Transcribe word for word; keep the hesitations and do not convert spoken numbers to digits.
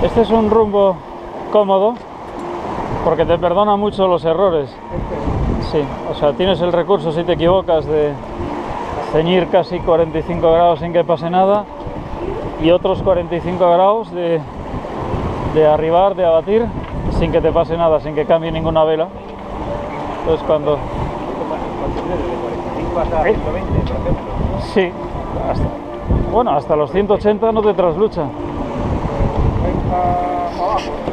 Este es un rumbo cómodo porque te perdona mucho los errores. Sí, o sea, tienes el recurso si te equivocas de ceñir casi cuarenta y cinco grados sin que pase nada y otros cuarenta y cinco grados de, de arribar, de abatir sin que te pase nada, sin que cambie ninguna vela. Entonces cuando... hasta ciento veinte, por ejemplo. Sí, hasta, bueno, hasta los ciento ochenta no te traslucha. Abajo.